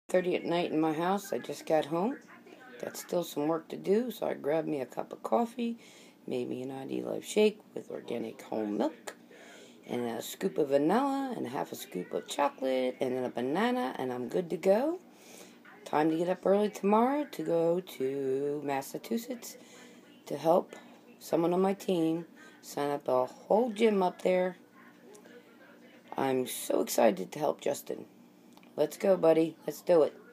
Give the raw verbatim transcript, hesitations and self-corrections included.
thirty at night in my house. I just got home. Got still some work to do, so I grabbed me a cup of coffee, made me an I D Life shake with organic whole milk, and a scoop of vanilla, and a half a scoop of chocolate, and then a banana, and I'm good to go. Time to get up early tomorrow to go to Massachusetts to help someone on my team sign up a whole gym up there. I'm so excited to help Justin. Let's go, buddy. Let's do it.